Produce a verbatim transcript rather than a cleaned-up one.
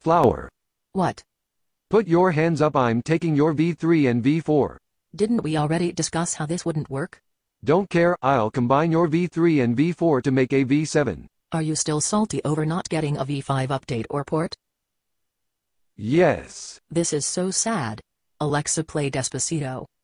Flower. What? Put your hands up, I'm taking your V three and V four. Didn't we already discuss how this wouldn't work? Don't care, I'll combine your V three and V four to make a V seven. Are you still salty over not getting a V five update or port? Yes. This is so sad. Alexa, play Despacito.